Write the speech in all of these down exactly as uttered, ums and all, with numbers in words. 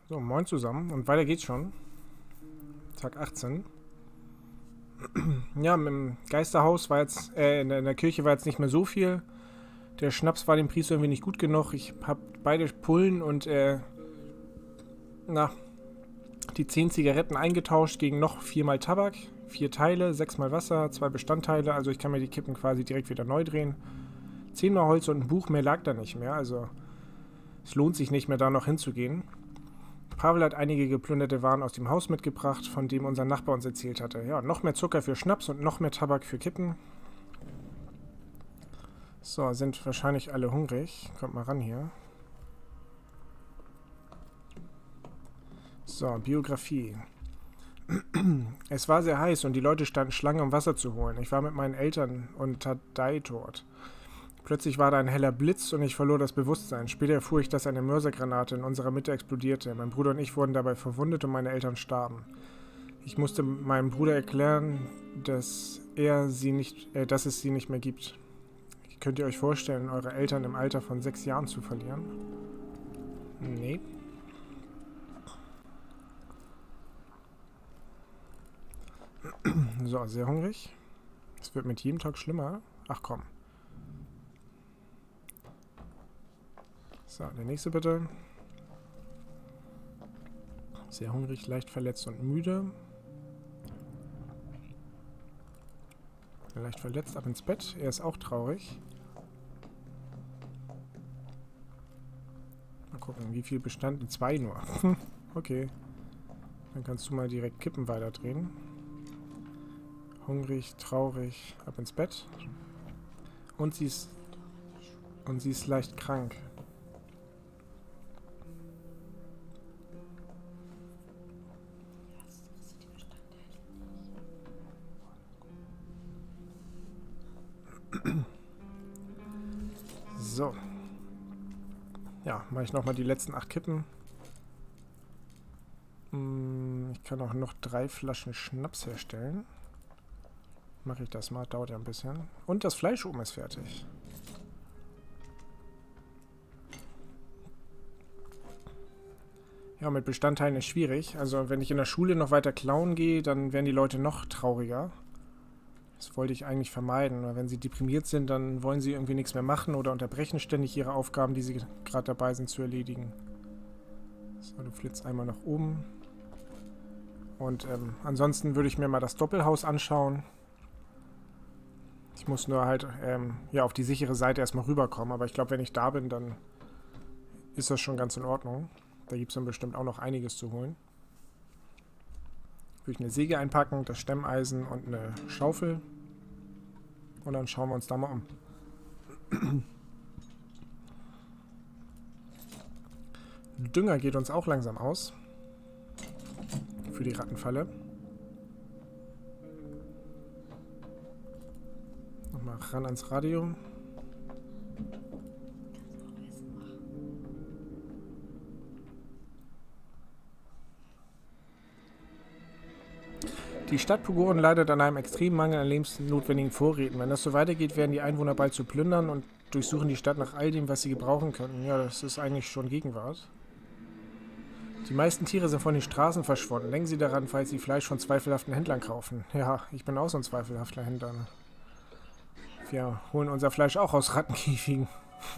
So, moin zusammen. Und weiter geht's schon. Tag achtzehn. Ja, im Geisterhaus war jetzt, äh, in der, in der Kirche war jetzt nicht mehr so viel. Der Schnaps war dem Priester irgendwie nicht gut genug. Ich habe beide Pullen und, äh, na, die zehn Zigaretten eingetauscht gegen noch viermal Tabak. Vier Teile, sechsmal Wasser, zwei Bestandteile. Also ich kann mir die Kippen quasi direkt wieder neu drehen. Zehnmal Holz und ein Buch, mehr lag da nicht mehr. Also es lohnt sich nicht mehr, da noch hinzugehen. Pavel hat einige geplünderte Waren aus dem Haus mitgebracht, von dem unser Nachbar uns erzählt hatte. Ja, noch mehr Zucker für Schnaps und noch mehr Tabak für Kippen. So, sind wahrscheinlich alle hungrig. Kommt mal ran hier. So, Biografie. Es war sehr heiß und die Leute standen Schlange, um Wasser zu holen. Ich war mit meinen Eltern und Tadei dort. Plötzlich war da ein heller Blitz und ich verlor das Bewusstsein. Später erfuhr ich, dass eine Mörsergranate in unserer Mitte explodierte. Mein Bruder und ich wurden dabei verwundet und meine Eltern starben. Ich musste meinem Bruder erklären, dass er sie nicht, äh, dass es sie nicht mehr gibt. Könnt ihr euch vorstellen, eure Eltern im Alter von sechs Jahren zu verlieren? Nee. So, sehr hungrig. Es wird mit jedem Tag schlimmer. Ach komm. So, der nächste bitte. Sehr hungrig, leicht verletzt und müde. Leicht verletzt, ab ins Bett. Er ist auch traurig. Mal gucken, wie viel Bestand? Zwei nur. Okay. Dann kannst du mal direkt Kippen weiterdrehen. Hungrig, traurig, ab ins Bett. Und sie ist... Und sie ist leicht krank. So. Ja, mache ich nochmal die letzten acht Kippen. Ich kann auch noch drei Flaschen Schnaps herstellen. Mache ich das mal, dauert ja ein bisschen. Und das Fleisch oben ist fertig. Ja, mit Bestandteilen ist schwierig. Also wenn ich in der Schule noch weiter klauen gehe, dann werden die Leute noch trauriger. Das wollte ich eigentlich vermeiden. Weil wenn sie deprimiert sind, dann wollen sie irgendwie nichts mehr machen oder unterbrechen ständig ihre Aufgaben, die sie gerade dabei sind zu erledigen. So, du flitzt einmal nach oben. Und ähm, ansonsten würde ich mir mal das Doppelhaus anschauen. Ich muss nur halt ähm, ja, auf die sichere Seite erstmal rüberkommen. Aber ich glaube, wenn ich da bin, dann ist das schon ganz in Ordnung. Da gibt es dann bestimmt auch noch einiges zu holen. Würde ich eine Säge einpacken, das Stemmeisen und eine Schaufel. Und dann schauen wir uns da mal um. Dünger geht uns auch langsam aus. Für die Rattenfalle. Nochmal ran ans Radio. Die Stadt Pugoren leidet an einem extremen Mangel an lebensnotwendigen Vorräten. Wenn das so weitergeht, werden die Einwohner bald zu plündern und durchsuchen die Stadt nach all dem, was sie gebrauchen könnten. Ja, das ist eigentlich schon Gegenwart. Die meisten Tiere sind von den Straßen verschwunden. Denken Sie daran, falls Sie Fleisch von zweifelhaften Händlern kaufen. Ja, ich bin auch so ein zweifelhafter Händler. Wir holen unser Fleisch auch aus Rattenkäfigen.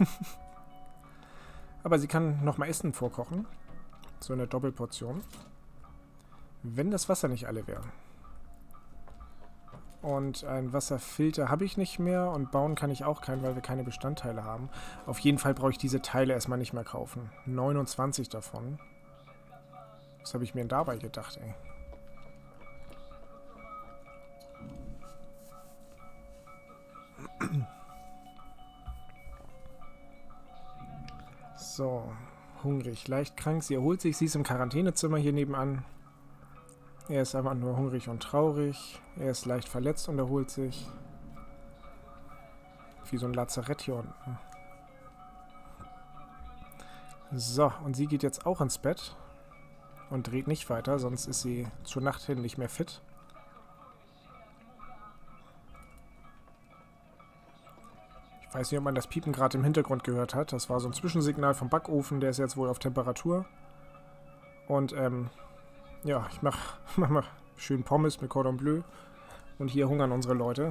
Aber sie kann nochmal Essen vorkochen. So eine Doppelportion. Wenn das Wasser nicht alle wäre. Und ein Wasserfilter habe ich nicht mehr und bauen kann ich auch keinen, weil wir keine Bestandteile haben. Auf jeden Fall brauche ich diese Teile erstmal nicht mehr kaufen. neunundzwanzig davon. Was habe ich mir denn dabei gedacht, ey? So, hungrig, leicht krank. Sie erholt sich, sie ist im Quarantänezimmer hier nebenan. Er ist einfach nur hungrig und traurig. Er ist leicht verletzt und erholt sich. Wie so ein Lazarett hier unten. So, und sie geht jetzt auch ins Bett. Und dreht nicht weiter, sonst ist sie zur Nacht hin nicht mehr fit. Ich weiß nicht, ob man das Piepen gerade im Hintergrund gehört hat. Das war so ein Zwischensignal vom Backofen, der ist jetzt wohl auf Temperatur. Und, ähm, ja, ich mach, mach mal schön Pommes mit Cordon Bleu. Und hier hungern unsere Leute.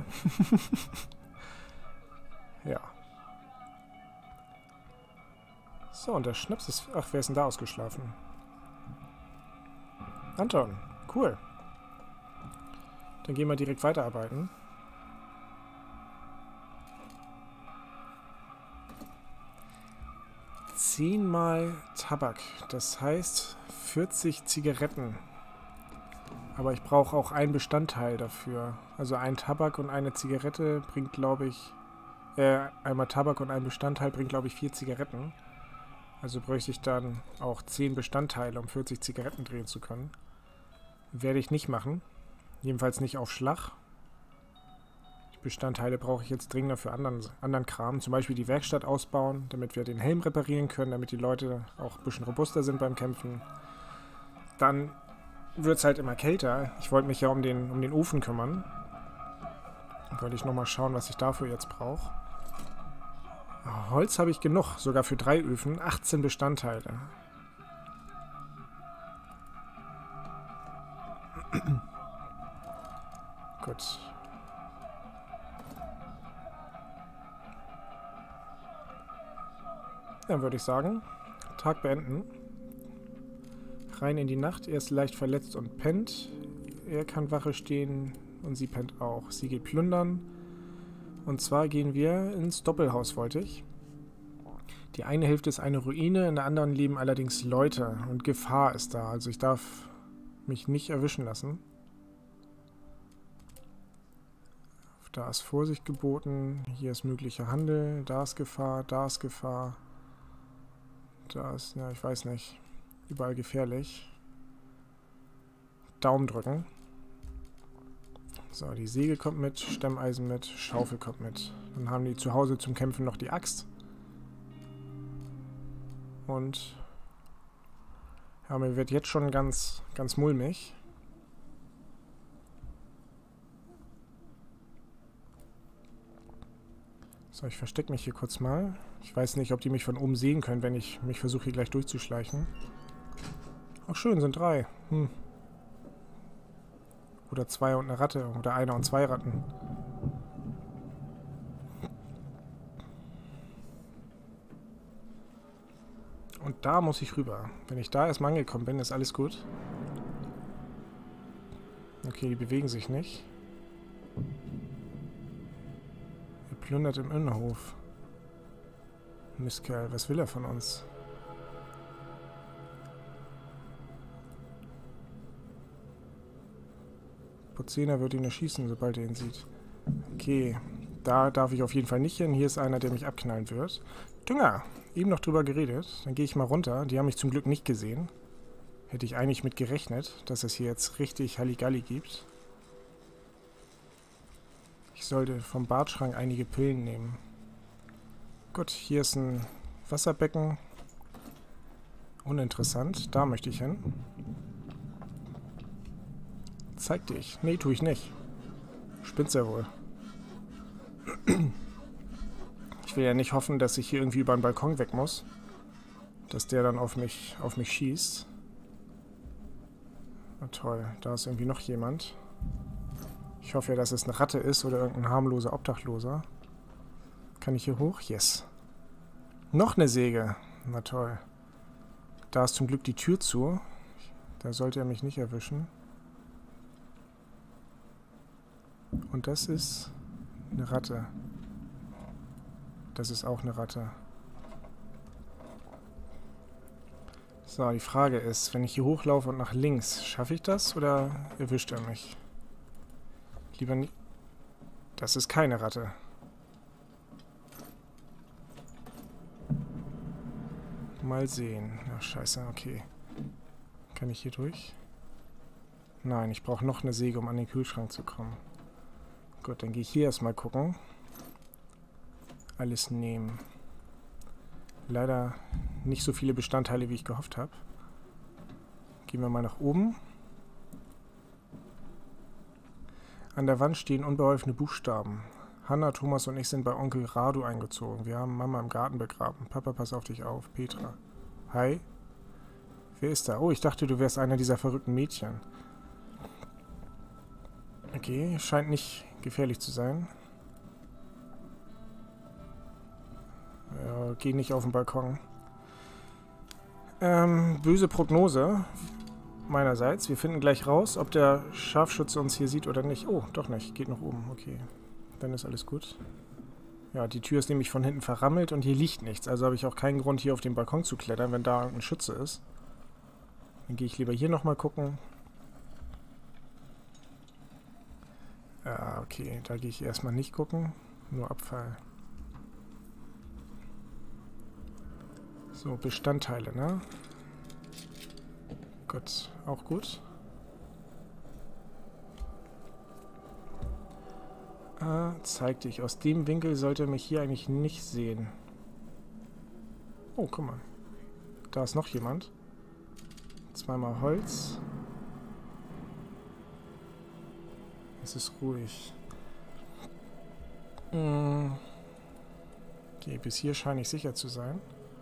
Ja. So, und der Schnaps ist... Ach, wer ist denn da ausgeschlafen? Anton, cool. Dann gehen wir direkt weiterarbeiten. Zehnmal Tabak. Das heißt vierzig Zigaretten. Aber ich brauche auch einen Bestandteil dafür. Also ein Tabak und eine Zigarette bringt, glaube ich... Äh, einmal Tabak und ein Bestandteil bringt, glaube ich, vier Zigaretten. Also bräuchte ich dann auch zehn Bestandteile, um vierzig Zigaretten drehen zu können. Werde ich nicht machen. Jedenfalls nicht auf Schlag. Die Bestandteile brauche ich jetzt dringender für anderen, anderen Kram. Zum Beispiel die Werkstatt ausbauen, damit wir den Helm reparieren können, damit die Leute auch ein bisschen robuster sind beim Kämpfen. Dann wird es halt immer kälter. Ich wollte mich ja um den, um den Ofen kümmern. Dann wollte ich nochmal schauen, was ich dafür jetzt brauche. Holz habe ich genug, sogar für drei Öfen. achtzehn Bestandteile. Gut. Dann würde ich sagen, Tag beenden. Rein in die Nacht. Er ist leicht verletzt und pennt. Er kann Wache stehen und sie pennt auch. Sie geht plündern. Und zwar gehen wir ins Doppelhaus, wollte ich. Die eine Hälfte ist eine Ruine, in der anderen leben allerdings Leute. Und Gefahr ist da. Also ich darf mich nicht erwischen lassen. Da ist Vorsicht geboten. Hier ist möglicher Handel. Da ist Gefahr. Da ist Gefahr. Da ist, ja, ich weiß nicht. Überall gefährlich. Daumen drücken. So, die Säge kommt mit, Stemmeisen mit, Schaufel kommt mit. Dann haben die zu Hause zum Kämpfen noch die Axt. Und ja, mir wird jetzt schon ganz, ganz mulmig. So, ich verstecke mich hier kurz mal. Ich weiß nicht, ob die mich von oben sehen können, wenn ich mich versuche, hier gleich durchzuschleichen. Ach schön, sind drei. Hm. Oder zwei und eine Ratte. Oder einer und zwei Ratten. Und da muss ich rüber. Wenn ich da erstmal angekommen bin, ist alles gut. Okay, die bewegen sich nicht. Er plündert im Innenhof. Mistkerl, was will er von uns? Putziner wird ihn erschießen, sobald er ihn sieht. Okay, da darf ich auf jeden Fall nicht hin. Hier ist einer, der mich abknallen wird. Dünger, eben noch drüber geredet. Dann gehe ich mal runter. Die haben mich zum Glück nicht gesehen. Hätte ich eigentlich mit gerechnet, dass es hier jetzt richtig Halligalli gibt. Ich sollte vom Badschrank einige Pillen nehmen. Gut, hier ist ein Wasserbecken. Uninteressant. Da möchte ich hin. Zeig dich. Nee, tue ich nicht. Spinnst ja wohl. Ich will ja nicht hoffen, dass ich hier irgendwie über den Balkon weg muss. Dass der dann auf mich, auf mich schießt. Na toll, da ist irgendwie noch jemand. Ich hoffe ja, dass es eine Ratte ist oder irgendein harmloser Obdachloser. Kann ich hier hoch? Yes. Noch eine Säge. Na toll. Da ist zum Glück die Tür zu. Da sollte er mich nicht erwischen. Und das ist eine Ratte. Das ist auch eine Ratte. So, die Frage ist, wenn ich hier hochlaufe und nach links, schaffe ich das oder erwischt er mich? Lieber nicht. Das ist keine Ratte. Mal sehen. Ach, scheiße, okay. Kann ich hier durch? Nein, ich brauche noch eine Säge, um an den Kühlschrank zu kommen. Gut, dann gehe ich hier erstmal gucken. Alles nehmen. Leider nicht so viele Bestandteile, wie ich gehofft habe. Gehen wir mal nach oben. An der Wand stehen unbeholfene Buchstaben. Hanna, Thomas und ich sind bei Onkel Radu eingezogen. Wir haben Mama im Garten begraben. Papa, pass auf dich auf. Petra. Hi. Wer ist da? Oh, ich dachte, du wärst einer dieser verrückten Mädchen. Okay, scheint nicht gefährlich zu sein. Ja, geh nicht auf den Balkon. Ähm, böse Prognose meinerseits. Wir finden gleich raus, ob der Scharfschütze uns hier sieht oder nicht. Oh, doch nicht. Geht nach oben. Okay. Dann ist alles gut. Ja, die Tür ist nämlich von hinten verrammelt und hier liegt nichts. Also habe ich auch keinen Grund, hier auf den Balkon zu klettern, wenn da ein Schütze ist. Dann gehe ich lieber hier nochmal gucken. Ja, okay. Da gehe ich erstmal nicht gucken. Nur Abfall. So, Bestandteile, ne? Gut, auch gut. Äh, zeig dich. Aus dem Winkel sollte er mich hier eigentlich nicht sehen. Oh, guck mal. Da ist noch jemand. Zweimal Holz. Es ist ruhig. Mm. Okay, bis hier scheine ich sicher zu sein.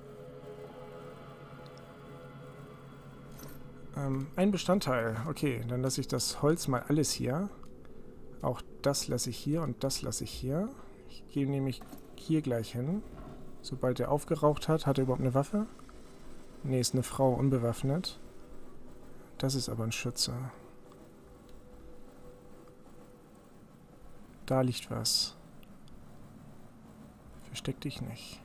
Ähm, ein Bestandteil. Okay, dann lasse ich das Holz mal alles hier. Auch das lasse ich hier und das lasse ich hier. Ich gehe nämlich hier gleich hin. Sobald er aufgeraucht hat, hat er überhaupt eine Waffe? Ne, ist eine Frau, unbewaffnet. Das ist aber ein Schütze. Da liegt was. Versteck dich nicht.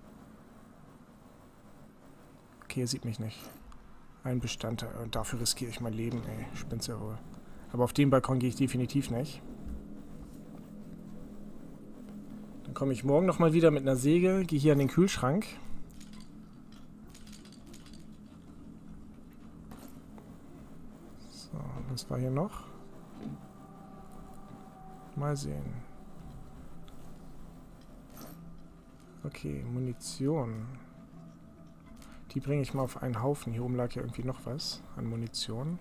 Okay, er sieht mich nicht. Ein Bestandteil. Und dafür riskiere ich mein Leben, ey. Spinn's ja wohl. Aber auf den Balkon gehe ich definitiv nicht. Dann komme ich morgen nochmal wieder mit einer Säge, gehe hier an den Kühlschrank. So, was war hier noch? Mal sehen. Okay, Munition. Die bringe ich mal auf einen Haufen. Hier oben lag ja irgendwie noch was an Munition.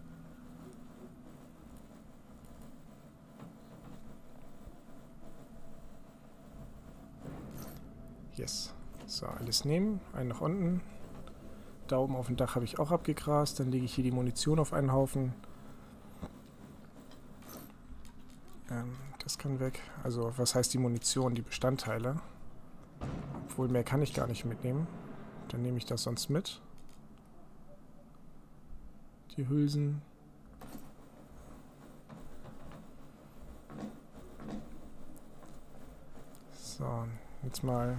Yes. So, alles nehmen. Einen nach unten. Da oben auf dem Dach habe ich auch abgegrast. Dann lege ich hier die Munition auf einen Haufen. Ähm, das kann weg. Also, was heißt die Munition? Die Bestandteile. Obwohl, mehr kann ich gar nicht mitnehmen. Dann nehme ich das sonst mit. Die Hülsen. So, jetzt mal.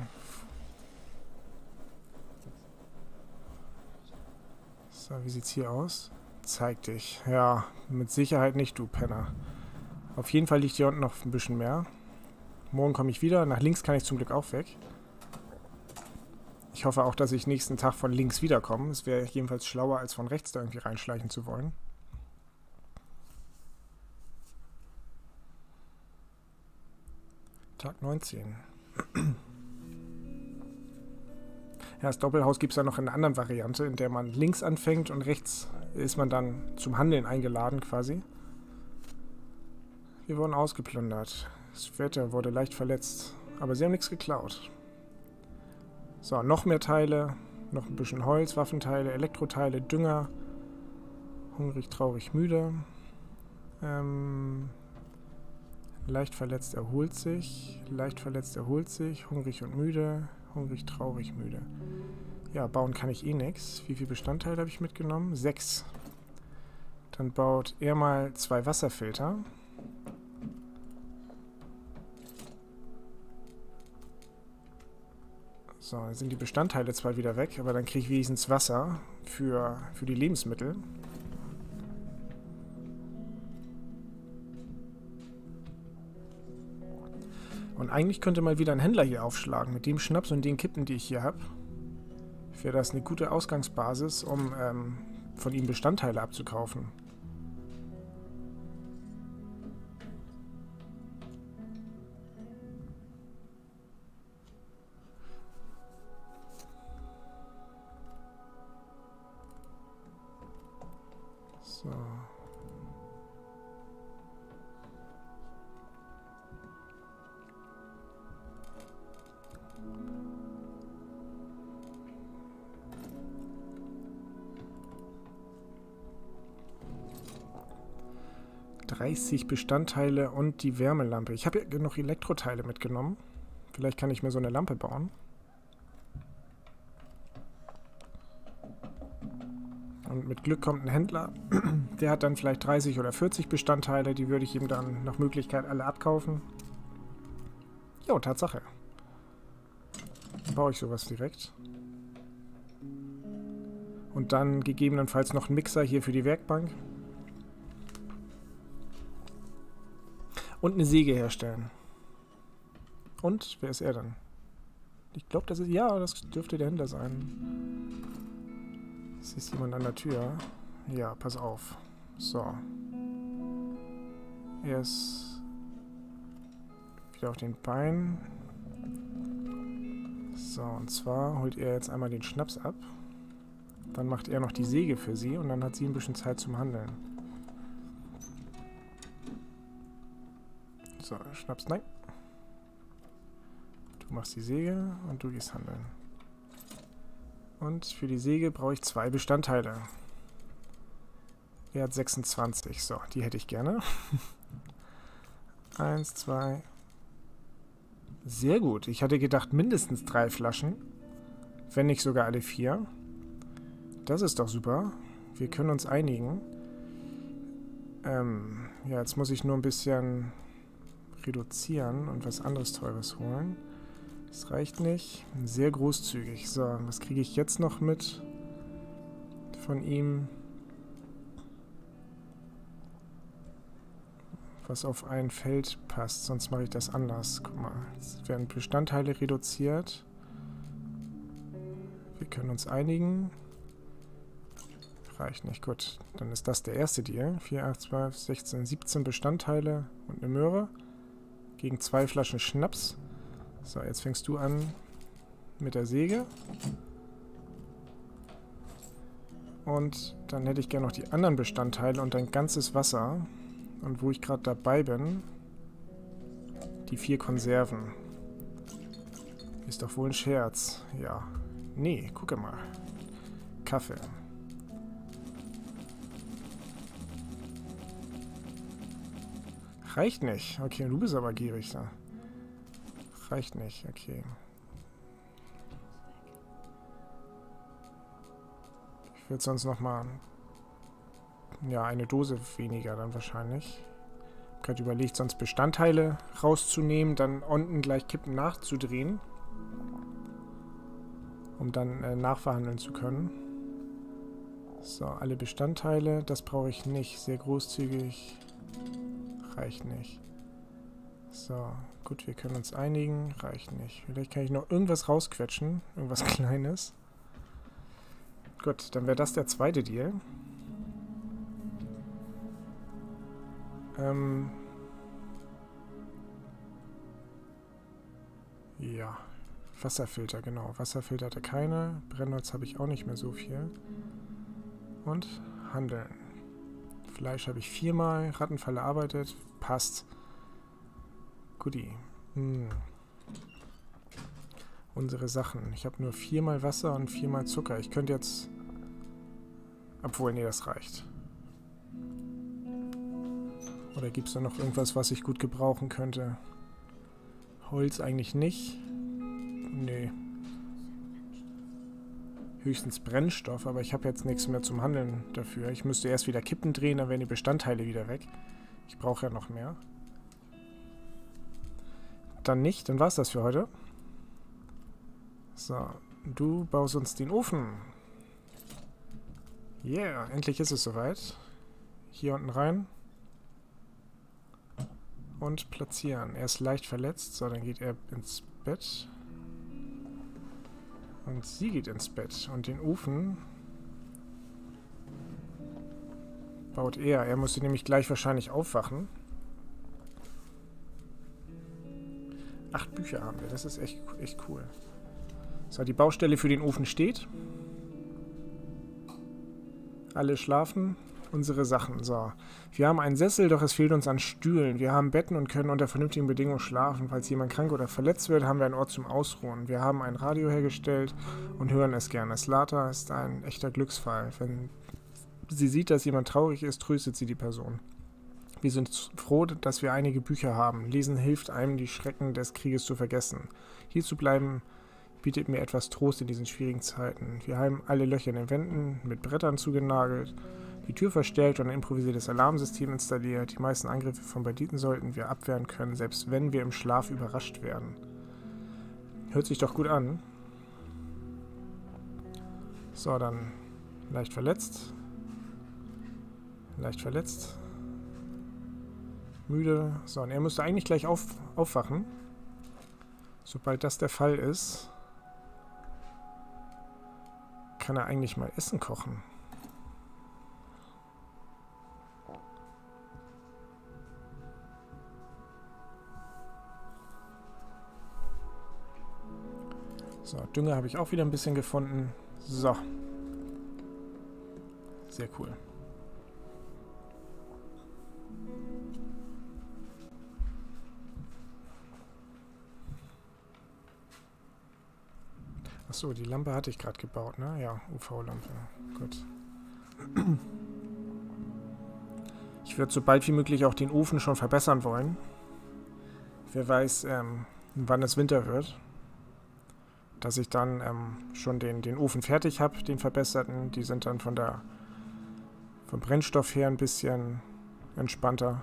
So, wie sieht's hier aus? Zeig dich. Ja, mit Sicherheit nicht, du Penner. Auf jeden Fall liegt hier unten noch ein bisschen mehr. Morgen komme ich wieder. Nach links kann ich zum Glück auch weg. Ich hoffe auch, dass ich nächsten Tag von links wiederkomme. Es wäre jedenfalls schlauer, als von rechts da irgendwie reinschleichen zu wollen. Tag neunzehn. Ja, das Doppelhaus gibt es ja noch in einer anderen Variante, in der man links anfängt und rechts ist man dann zum Handeln eingeladen quasi. Wir wurden ausgeplündert. Das Wetter wurde leicht verletzt, aber sie haben nichts geklaut. So, noch mehr Teile, noch ein bisschen Holz, Waffenteile, Elektroteile, Dünger. Hungrig, traurig, müde. Ähm, leicht verletzt erholt sich, leicht verletzt erholt sich, hungrig und müde, hungrig, traurig, müde. Ja, bauen kann ich eh nichts. Wie viele Bestandteile habe ich mitgenommen? Sechs. Dann baut er mal zwei Wasserfilter. So, dann sind die Bestandteile zwar wieder weg, aber dann kriege ich wenigstens Wasser für, für die Lebensmittel. Und eigentlich könnte mal wieder ein Händler hier aufschlagen. Mit dem Schnaps und den Kippen, die ich hier habe, wäre das eine gute Ausgangsbasis, um ähm, von ihm Bestandteile abzukaufen. So. dreißig Bestandteile und die Wärmelampe. Ich habe ja noch Elektroteile mitgenommen. Vielleicht kann ich mir so eine Lampe bauen. Und mit Glück kommt ein Händler. Der hat dann vielleicht dreißig oder vierzig Bestandteile. Die würde ich ihm dann nach Möglichkeit alle abkaufen. Jo, Tatsache. Dann baue ich sowas direkt. Und dann gegebenenfalls noch einen Mixer hier für die Werkbank. Und eine Säge herstellen. Und, wer ist er dann? Ich glaube, das ist... Ja, das dürfte der Händler sein. Es ist jemand an der Tür. Ja, pass auf. So. Er ist wieder auf den Beinen. So, und zwar holt er jetzt einmal den Schnaps ab. Dann macht er noch die Säge für sie und dann hat sie ein bisschen Zeit zum Handeln. So, Schnaps, nein. Du machst die Säge und du gehst handeln. Und für die Säge brauche ich zwei Bestandteile. Er hat sechsundzwanzig. So, die hätte ich gerne. Eins, zwei. Sehr gut. Ich hatte gedacht, mindestens drei Flaschen. Wenn nicht sogar alle vier. Das ist doch super. Wir können uns einigen. Ähm, ja, jetzt muss ich nur ein bisschen reduzieren und was anderes Teures holen. Das reicht nicht. Sehr großzügig. So, was kriege ich jetzt noch mit von ihm? Was auf ein Feld passt. Sonst mache ich das anders. Guck mal, jetzt werden Bestandteile reduziert. Wir können uns einigen. Reicht nicht. Gut, dann ist das der erste Deal. vier, acht, zwölf, sechzehn, siebzehn Bestandteile und eine Möhre. Gegen zwei Flaschen Schnaps. So, jetzt fängst du an mit der Säge. Und dann hätte ich gerne noch die anderen Bestandteile und ein ganzes Wasser. Und wo ich gerade dabei bin, die vier Konserven. Ist doch wohl ein Scherz. Ja. Nee, gucke mal. Kaffee. Reicht nicht. Okay, du bist aber gierig da. Reicht nicht, okay. Ich würde sonst nochmal... Ja, eine Dose weniger dann wahrscheinlich. Ich habe gerade überlegt, sonst Bestandteile rauszunehmen, dann unten gleich Kippen nachzudrehen. Um dann äh, nachverhandeln zu können. So, alle Bestandteile, das brauche ich nicht. Sehr großzügig. Reicht nicht. So, gut, wir können uns einigen. Reicht nicht. Vielleicht kann ich noch irgendwas rausquetschen. Irgendwas Kleines. Gut, dann wäre das der zweite Deal. Ähm. Ja. Wasserfilter, genau. Wasserfilter hatte keine. Brennholz habe ich auch nicht mehr so viel. Und handeln. Fleisch habe ich viermal. Rattenfalle arbeitet. Passt. Guti. Hm. Unsere Sachen. Ich habe nur viermal Wasser und viermal Zucker. Ich könnte jetzt... Obwohl, nee, das reicht. Oder gibt es da noch irgendwas, was ich gut gebrauchen könnte? Holz eigentlich nicht. Nee. Höchstens Brennstoff, aber ich habe jetzt nichts mehr zum Handeln dafür. Ich müsste erst wieder Kippen drehen, dann wären die Bestandteile wieder weg. Ich brauche ja noch mehr. Dann nicht, dann war es das für heute. So, du baust uns den Ofen. Yeah, endlich ist es soweit. Hier unten rein. Und platzieren. Er ist leicht verletzt, so, dann geht er ins Bett. Und sie geht ins Bett. Und den Ofen baut er. Er musste nämlich gleich wahrscheinlich aufwachen. Acht Bücher haben wir. Das ist echt, echt cool. So, die Baustelle für den Ofen steht. Alle schlafen. Unsere Sachen. So. Wir haben einen Sessel, doch es fehlt uns an Stühlen. Wir haben Betten und können unter vernünftigen Bedingungen schlafen. Falls jemand krank oder verletzt wird, haben wir einen Ort zum Ausruhen. Wir haben ein Radio hergestellt und hören es gerne. Slata ist ein echter Glücksfall. Wenn sie sieht, dass jemand traurig ist, tröstet sie die Person. Wir sind froh, dass wir einige Bücher haben. Lesen hilft einem, die Schrecken des Krieges zu vergessen. Hier zu bleiben bietet mir etwas Trost in diesen schwierigen Zeiten. Wir haben alle Löcher in den Wänden mit Brettern zugenagelt, die Tür verstärkt und ein improvisiertes Alarmsystem installiert. Die meisten Angriffe von Banditen sollten wir abwehren können, selbst wenn wir im Schlaf überrascht werden. Hört sich doch gut an. So, dann leicht verletzt. Leicht verletzt. Müde. So, und er müsste eigentlich gleich auf, aufwachen. Sobald das der Fall ist, kann er eigentlich mal Essen kochen. So, Dünger habe ich auch wieder ein bisschen gefunden. So. Sehr cool. Achso, die Lampe hatte ich gerade gebaut, ne? Ja, U V-Lampe. Gut. Ich würde so bald wie möglich auch den Ofen schon verbessern wollen. Wer weiß, ähm, wann es Winter wird. Dass ich dann ähm, schon den, den Ofen fertig habe, den verbesserten. Die sind dann von der vom Brennstoff her ein bisschen entspannter.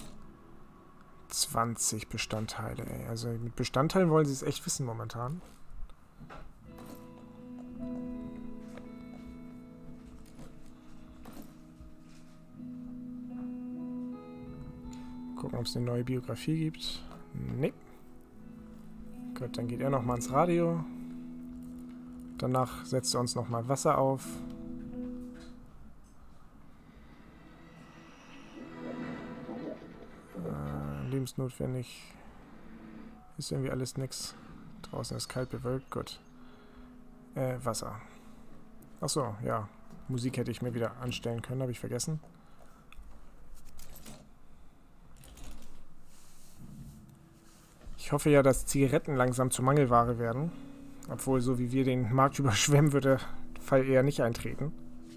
zwanzig Bestandteile, ey. Also mit Bestandteilen wollen sie es echt wissen momentan. Gucken, ob es eine neue Biografie gibt. Nee. Gut, dann geht er nochmal ins Radio. Danach setzt er uns nochmal Wasser auf. Äh, lebensnotwendig. Ist irgendwie alles nix. Draußen ist kalt bewölkt. Gut. Äh, Wasser. Achso, ja. Musik hätte ich mir wieder anstellen können, habe ich vergessen. Ich hoffe ja, dass Zigaretten langsam zur Mangelware werden. Obwohl, so wie wir den Markt überschwemmen, würde der Fall eher nicht eintreten.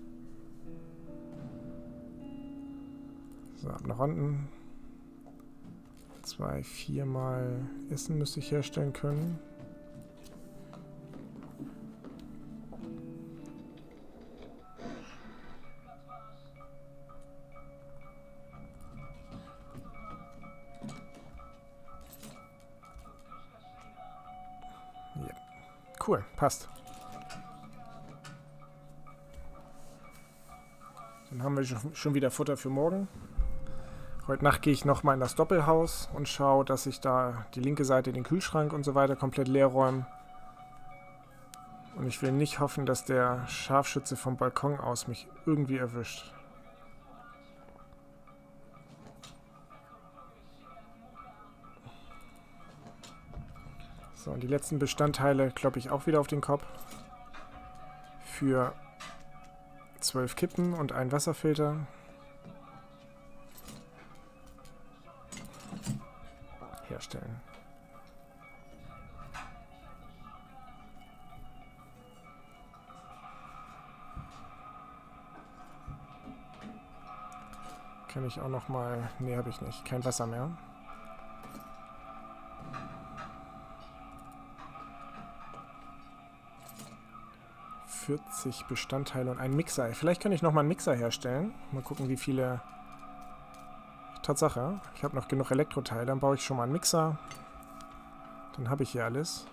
So, ab nach unten. Zwei, viermal Essen müsste ich herstellen können. Cool, passt. Dann haben wir schon wieder Futter für morgen. Heute Nacht gehe ich nochmal in das Doppelhaus und schaue, dass ich da die linke Seite, den Kühlschrank und so weiter komplett leer räume. Und ich will nicht hoffen, dass der Scharfschütze vom Balkon aus mich irgendwie erwischt. So, und die letzten Bestandteile kloppe ich auch wieder auf den Kopf. Für zwölf Kippen und einen Wasserfilter. Herstellen. Kann ich auch noch mal... Nee, habe ich nicht. Kein Wasser mehr. vierzig Bestandteile und ein Mixer. Vielleicht kann ich noch mal einen Mixer herstellen. Mal gucken, wie viele... Tatsache, ich habe noch genug Elektroteile. Dann baue ich schon mal einen Mixer. Dann habe ich hier alles.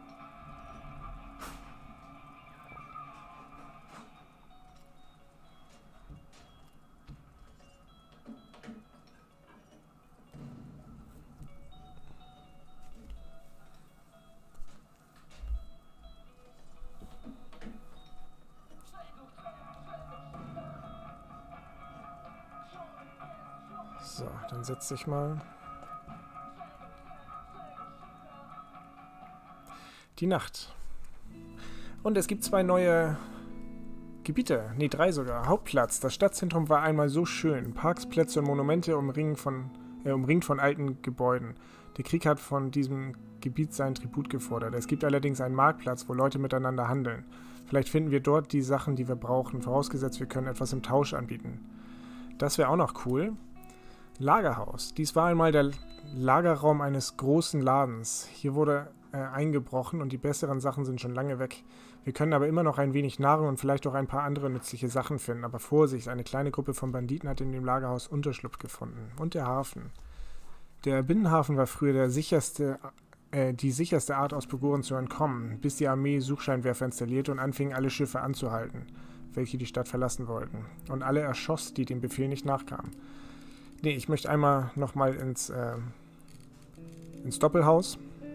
So, dann setze ich mal. Die Nacht. Und es gibt zwei neue Gebiete. Ne, drei sogar. Hauptplatz. Das Stadtzentrum war einmal so schön. Parks, Plätze und Monumente umringt von, äh, umringt von alten Gebäuden. Der Krieg hat von diesem Gebiet seinen Tribut gefordert. Es gibt allerdings einen Marktplatz, wo Leute miteinander handeln. Vielleicht finden wir dort die Sachen, die wir brauchen. Vorausgesetzt, wir können etwas im Tausch anbieten. Das wäre auch noch cool. Lagerhaus. Dies war einmal der Lagerraum eines großen Ladens. Hier wurde äh, eingebrochen und die besseren Sachen sind schon lange weg. Wir können aber immer noch ein wenig Nahrung und vielleicht auch ein paar andere nützliche Sachen finden. Aber Vorsicht, eine kleine Gruppe von Banditen hat in dem Lagerhaus Unterschlupf gefunden. Und der Hafen. Der Binnenhafen war früher der sicherste, äh, die sicherste Art, aus Bogoren zu entkommen, bis die Armee Suchscheinwerfer installierte und anfing, alle Schiffe anzuhalten, welche die Stadt verlassen wollten. Und alle erschoss, die dem Befehl nicht nachkamen. Nee, ich möchte einmal nochmal ins, äh, ins Doppelhaus.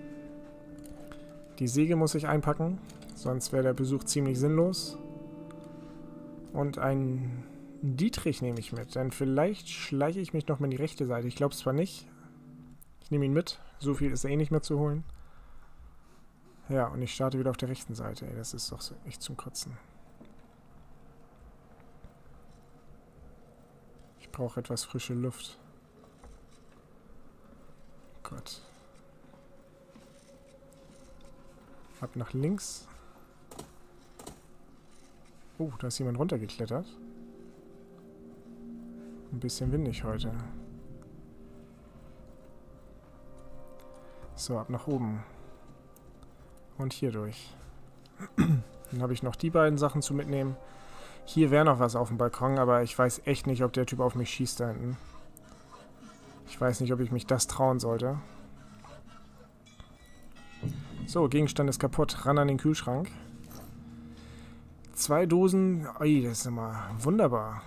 Die Säge muss ich einpacken, sonst wäre der Besuch ziemlich sinnlos. Und ein Dietrich nehme ich mit, denn vielleicht schleiche ich mich noch mal in die rechte Seite. Ich glaube es zwar nicht. Ich nehme ihn mit. So viel ist eh nicht mehr zu holen. Ja, und ich starte wieder auf der rechten Seite. Ey, das ist doch so echt zum Kotzen. Ich brauche etwas frische Luft. Gott. Ab nach links. Oh, da ist jemand runtergeklettert. Ein bisschen windig heute. So, ab nach oben. Und hier durch. Dann habe ich noch die beiden Sachen zu mitnehmen. Hier wäre noch was auf dem Balkon, aber ich weiß echt nicht, ob der Typ auf mich schießt da hinten. Ich weiß nicht, ob ich mich das trauen sollte. So, Gegenstand ist kaputt. Ran an den Kühlschrank. Zwei Dosen. Ui, das ist immer wunderbar.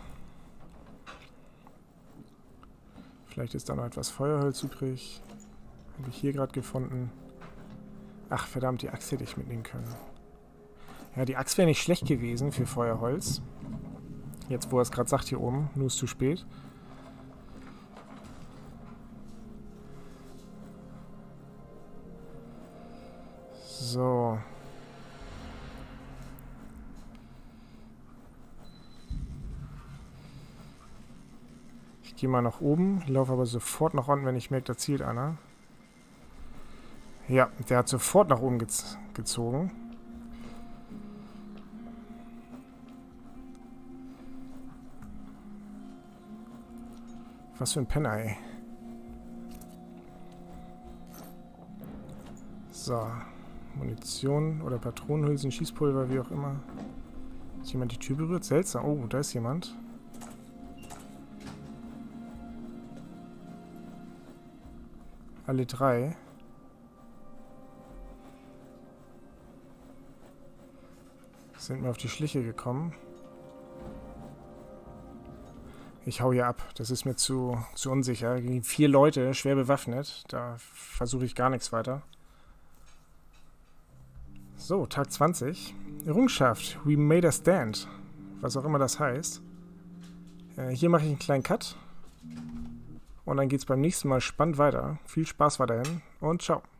Vielleicht ist da noch etwas Feuerholz übrig. Habe ich hier gerade gefunden. Ach, verdammt, die Axt hätte ich mitnehmen können. Ja, die Axt wäre nicht schlecht gewesen für Feuerholz. Jetzt, wo er es gerade sagt hier oben. Nur ist zu spät. So. Ich gehe mal nach oben. Ich laufe aber sofort nach unten, wenn ich merke, da zielt einer. Ja, der hat sofort nach oben gez gezogen. Was für ein Penner, ey. So. Munition oder Patronenhülsen, Schießpulver, wie auch immer. Ist jemand die Tür berührt? Seltsam. Oh, da ist jemand. Alle drei. Sind mir auf die Schliche gekommen. Ich hau hier ab. Das ist mir zu, zu unsicher. Gegen vier Leute, schwer bewaffnet. Da versuche ich gar nichts weiter. So, Tag zwanzig. Errungenschaft. We made a stand. Was auch immer das heißt. Äh, hier mache ich einen kleinen Cut. Und dann geht es beim nächsten Mal spannend weiter. Viel Spaß weiterhin und ciao.